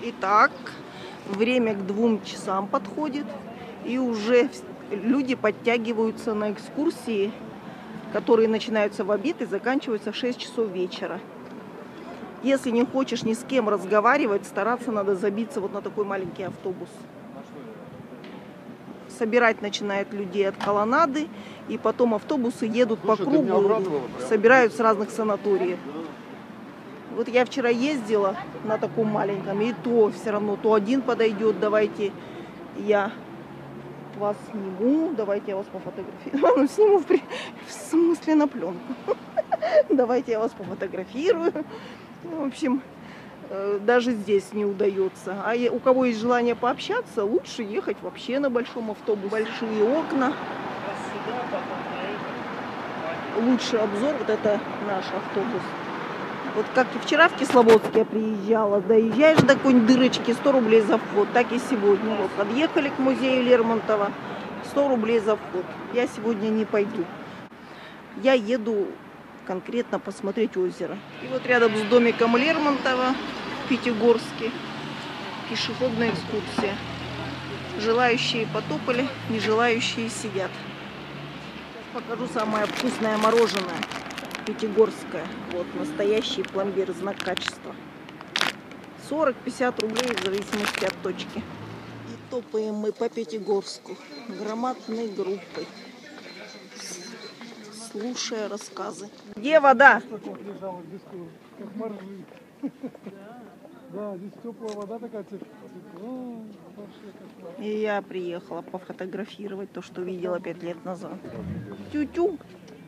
Итак, время к 2 часам подходит, и уже люди подтягиваются на экскурсии, которые начинаются в обед и заканчиваются в 6 часов вечера. Если не хочешь ни с кем разговаривать, стараться надо забиться вот на такой маленький автобус. Собирать начинают людей от колоннады, и потом автобусы едут по кругу, собирают с разных санаториев. Вот я вчера ездила на таком маленьком, и то все равно, то один подойдет, давайте я вас сниму, давайте я вас пофотографирую. Ну, сниму в смысле на пленку. Давайте я вас пофотографирую. В общем, даже здесь не удается. А у кого есть желание пообщаться, лучше ехать вообще на большом автобусе. Большие окна. Лучший обзор, вот это наш автобус. Вот как и вчера в Кисловодске я приезжала, доезжаешь до какой-нибудь дырочки, 100 рублей за вход. Так и сегодня. Вот подъехали к музею Лермонтова, 100 рублей за вход. Я сегодня не пойду. Я еду конкретно посмотреть озеро. И вот рядом с домиком Лермонтова в Пятигорске пешеходная экскурсия. Желающие потопали, не желающие сидят. Сейчас покажу самое вкусное мороженое. Пятигорское. Вот настоящий пломбир, знак качества. 40-50 рублей в зависимости от точки. И топаем мы по Пятигорску громадной группой, слушая рассказы. Где вода? Да, здесь теплая вода такая. И я приехала пофотографировать то, что видела 5 лет назад. Тю-тю.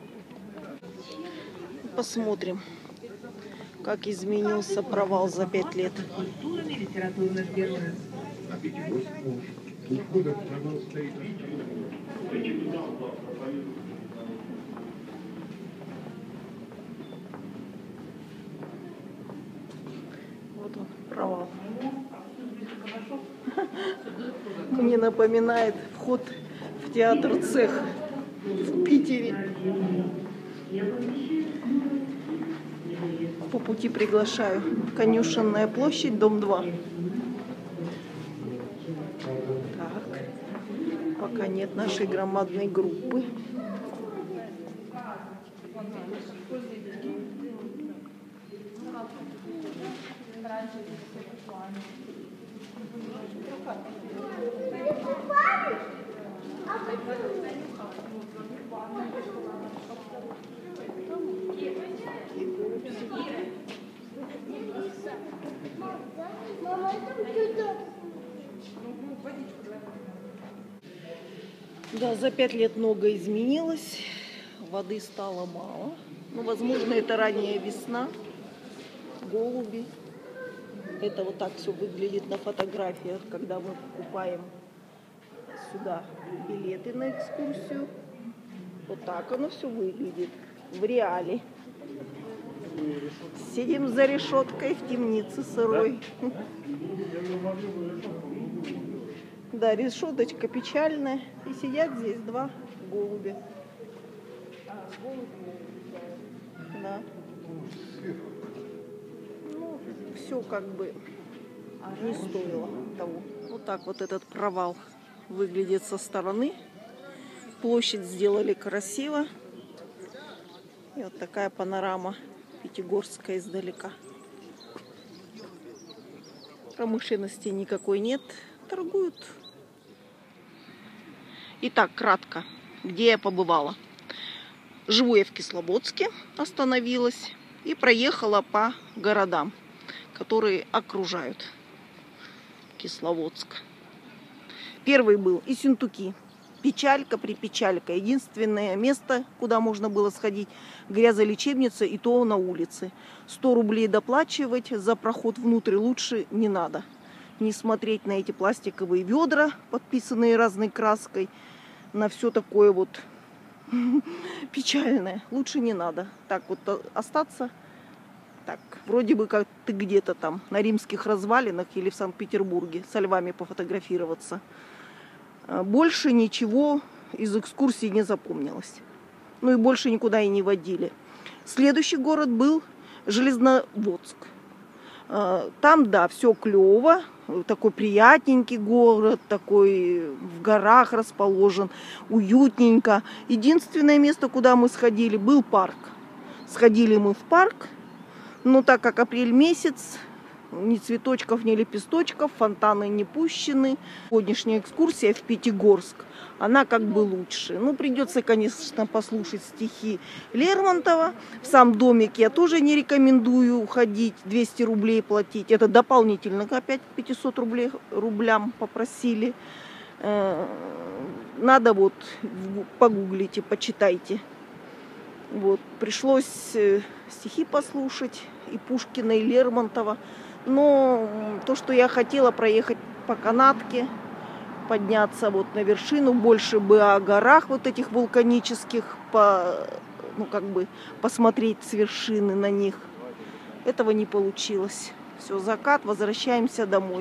Посмотрим, как изменился провал за 5 лет. Вот он, провал. Мне напоминает вход в театр «Цех» в Питере. По пути приглашаю. Конюшенная площадь, дом 2. Так. Пока нет нашей громадной группы. Да, за 5 лет много изменилось. Воды стало мало. Ну, возможно, это ранняя весна. Голуби. Это вот так все выглядит на фотографиях, когда мы покупаем сюда билеты на экскурсию. Вот так оно все выглядит в реале. Сидим за решеткой в темнице сырой. Да, решеточка печальная. И сидят здесь 2 голубя. Да. Ну, все как бы не стоило того. Вот так вот этот провал выглядит со стороны. Площадь сделали красиво. И вот такая панорама Пятигорская издалека. Промышленности никакой нет. Торгуют. Итак, кратко, где я побывала. Живу я в Кисловодске, остановилась и проехала по городам, которые окружают Кисловодск. Первый был Ессентуки. Печалька-припечалька. Единственное место, куда можно было сходить, грязолечебница, и то на улице. 100 рублей доплачивать за проход внутрь лучше не надо. Не смотреть на эти пластиковые ведра, подписанные разной краской, на все такое вот печальное. Лучше не надо. Так вот остаться, так, вроде бы как ты где-то там на римских развалинах или в Санкт-Петербурге со львами пофотографироваться. Больше ничего из экскурсии не запомнилось. Ну и больше никуда и не водили. Следующий город был Железноводск. Там, да, все клево, такой приятненький город, такой в горах расположен, уютненько. Единственное место, куда мы сходили, был парк. Сходили мы в парк, но так как апрель месяц, ни цветочков, ни лепесточков, фонтаны не пущены. Сегодняшняя экскурсия в Пятигорск, она как бы лучше. Ну, придется, конечно, послушать стихи Лермонтова. В сам домик я тоже не рекомендую уходить, 200 рублей платить. Это дополнительно опять 500 рублям попросили. Надо вот погуглите, почитайте. Вот, пришлось стихи послушать и Пушкина, и Лермонтова. Но то, что я хотела проехать по канатке, подняться вот на вершину, больше бы о горах вот этих вулканических, ну, как бы посмотреть с вершины на них. Этого не получилось. Все, закат, возвращаемся домой.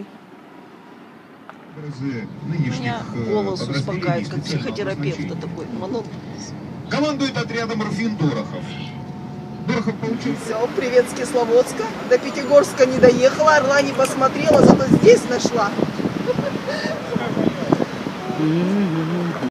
Меня голос успокаивает, как психотерапевта такой. Командует отрядом Руфин Дорохов. Дорохов получился. Все, привет с Кисловодска. До Пятигорска не доехала, Орла не посмотрела, зато здесь нашла.